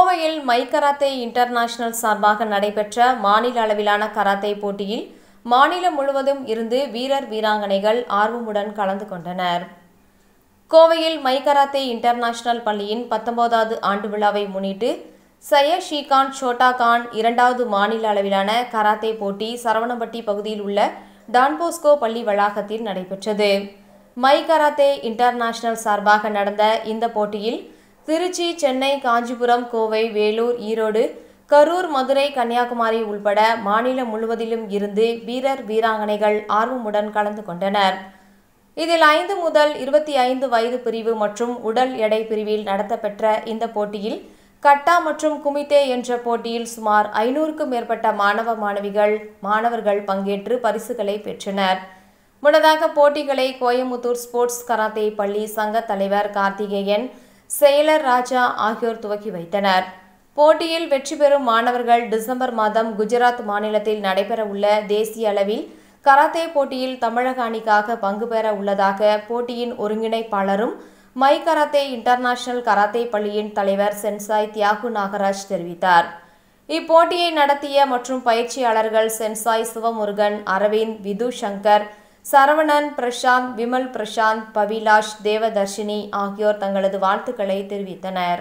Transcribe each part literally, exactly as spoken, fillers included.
கோவையில் my karate international சார்பாக நடைபெற்ற மாநில அளவிலான கராத்தே போட்டியில் மாநிலம் முழுவதும் இருந்து வீரர் வீராங்கனைகள் ஆர்வமுடன் கலந்து கொண்டனர். கோவையில் மை கராத்தே இன்டர்நேஷனல் பள்ளியின் பத்தொன்பதாவது ஆண்டு விழாவை முன்னிட்டு சையத் ஷீகான் சோட்டா கான் இரண்டாவது மாநில அளவிலான கராத்தே போட்டி சரவணம்பட்டி பகுதியில் உள்ள டான்போஸ்கோ பள்ளி வளாகத்தில் நடைபெற்றது. மை கராத்தே இன்டர்நேஷனல் சார்பாக நடந்த இந்த போட்டியில் திருச்சி, சென்னை, காஞ்சிபுரம், கோவை, வேலூர், ஈரோடு, கரூர், மதுரை, கன்னியாகுமரி உள்பட மாநிலம் முழுவதிலும் இருந்து வீரர் வீராங்கனைகள் ஆர்வமுடன் கலந்து கொண்டனர். இதில் ஐந்து முதல் இருபத்தி ஐந்து வயது பிரிவு மற்றும் உடல் எடை பிரிவில் நடத்தப்பெற்ற இந்த போட்டியில் கட்டா மற்றும் குமித்தே என்ற போட்டியில் சுமார் ஐநூறுக்கும் மேற்பட்ட மாணவ மாணவிகள் மாணவர்கள் பங்கேற்று பரிசுகளை பெற்றனர். முன்னதாக போட்டிகளை கோயமுத்தூர் ஸ்போர்ட்ஸ் கராத்தே பள்ளி சங்க தலைவர் கார்த்திகேயன், செயலர் ராஜா ஆகியோர் துவக்கி வைத்தனர். போட்டியில் வெற்றி பெறும் மாணவர்கள் டிசம்பர் மாதம் குஜராத் மாநிலத்தில் நடைபெற உள்ள தேசிய அளவில் கராத்தே போட்டியில் தமிழக அணிக்காக பங்கு பெற உள்ளதாக போட்டியின் ஒருங்கிணைப்பாளரும் மை கராத்தே இன்டர்நேஷனல் கராத்தே பள்ளியின் தலைவர் சென்சாய் தியாகு நாகராஜ் தெரிவித்தார். இப்போட்டியை நடத்திய மற்றும் பயிற்சியாளர்கள் சென்சாய் சிவமுருகன், அரவிந்த், விது சங்கர், சரவணன், பிரசாந்த், விமல் பிரசாந்த், பவிலாஷ், தேவதர்ஷினி ஆகியோர் தங்களது வாழ்த்துக்களை தெரிவித்தனர்.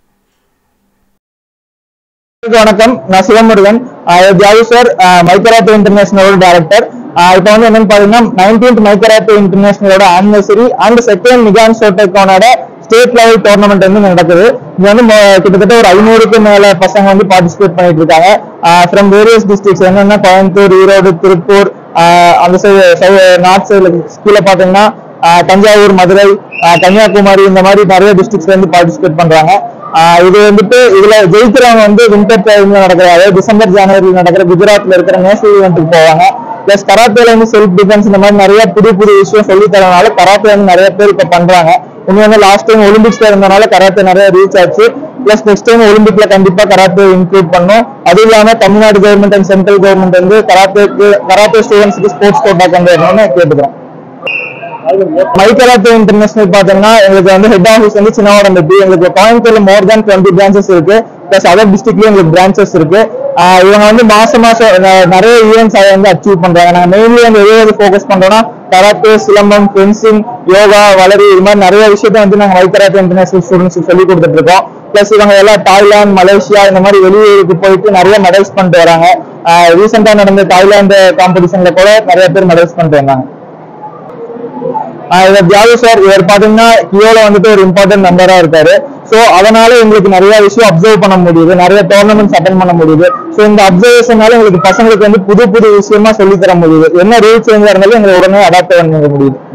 வணக்கம், நான் சிவமுருகன், சார், மை கராத்தே இன்டர்நேஷனலோட டைரக்டர். இப்போ வந்து என்னன்னு பாத்தீங்கன்னா நைன்டீன்த் மை கராத்தே இன்டர்நேஷனலோட ஆனிவர்சரி அண்ட் செகண்ட் நிகான் ஷோட்டேக்கானோட ஸ்டேட் லெவல் டோர்னமெண்ட் வந்து நடக்குது. இது வந்து கிட்டத்தட்ட ஒரு ஐநூறுக்கும் மேல பசங்க வந்து பார்ட்டிசிபேட் பண்ணிட்டு இருக்காங்க. ஃப்ரம் வேரியஸ் டிஸ்ட்ரிக்ட்ஸ் என்னன்னா கோயம்புத்தூர், ஈரோடு, திருப்பூர், அந்த சைடு நார்த் சைடுல கீழே பாத்தீங்கன்னா தஞ்சாவூர், மதுரை, கன்னியாகுமரி இந்த மாதிரி நிறைய டிஸ்ட்ரிக்ட்ஸ்ல இருந்து பார்ட்டிசிபேட் பண்றாங்க. இது வந்துட்டு இதுல ஜெயிக்கிறவங்க வந்து வின்டர் டைம்ல நடக்கிற, அதாவது டிசம்பர் ஜனவரியில் நடக்கிற குஜராத்ல இருக்கிற நேஷனல் ஈவெண்ட்டுக்கு போவாங்க. பிளஸ் கராத்தேல வந்து செல்ஃப் டிஃபென்ஸ் இந்த மாதிரி நிறைய புது புது விஷயம் சொல்லி தரனால கராத்தே வந்து நிறைய பேர் இப்ப பண்றாங்க. இன்னும் வந்து லாஸ்ட் டைம் ஒலிம்பிக்ஸ்ல இருந்தனால கராத்தே நிறைய ரீச் ஆச்சு. பிளஸ் நெக்ஸ்ட் டைம் ஒலிம்பிக்ல கண்டிப்பா கராத்தே இன்க்ளூட் பண்ணும். அது இல்லாம Tamil Nadu government and central government வந்து கராத்தேக்கு கராத்தே ஸ்டூடெண்ட்ஸ்க்கு ஸ்போர்ட்ஸ் கோட்டா கொண்டு வரணும்னு கேட்டுக்கிறோம். மை கராத்தே இன்டர்நேஷனல் பாத்தீங்கன்னா எங்களுக்கு வந்து ஹெட் ஆஃபீஸ் வந்து சின்னவடம்பட்டி. எங்களுக்கு கோயம்புத்தூர்ல மோர் தேன் டுவெண்ட்டி பிரான்சஸ் இருக்கு. பிளஸ் அதர் டிஸ்ட்ரிக்ட்லயும் எங்களுக்கு பிரான்சஸ் இருக்கு. இவங்க வந்து மாசம் மாசம் நிறைய ஈவெண்ட்ஸ் அதை வந்து அச்சீவ் பண்றாங்க. நாங்க மெயின்லி வந்து எதாவது ஃபோக்கஸ் பண்றோம்னா கராத்தே, சிலம்பம், ஃபென்சிங், யோகா, வளரி இது மாதிரி நிறைய விஷயத்த வந்து நாங்க மை கராத்தே இன்டர்நேஷனல் ஸ்டூடெண்ட்ஸ்க்கு சொல்லி கொடுத்துட்டு இருக்கோம். பிளஸ் இவங்க எல்லாம் தாய்லாந்து, மலேசியா இந்த மாதிரி வெளியூருக்கு போயிட்டு நிறைய மெடல்ஸ் பண்ணிட்டு வராங்க. ரீசெண்டா நடந்த தாய்லாந்து காம்படிஷன்ல கூட நிறைய பேர் மெடல்ஸ் பண்ணிட்டு வந்தாங்க. இவர் தியாகு சார், இவர் பாத்தீங்கன்னா கியோல வந்துட்டு ஒரு இம்பார்ட்டன்ட் மெம்பரா இருக்காரு. சோ அதனால எங்களுக்கு நிறைய விஷயம் அப்சர்வ் பண்ண முடியுது, நிறைய டோர்னமெண்ட்ஸ் அட்டென்ட் பண்ண முடியுது. சோ இந்த அப்சர்வேஷனால எங்களுக்கு பசங்களுக்கு வந்து புது புது விஷயமா சொல்லி தர முடியுது. என்ன ரூல் சேஞ்சா இருந்தாலும் எங்களுக்கு உடனே அடாப்ட் பண்ண முடியுது.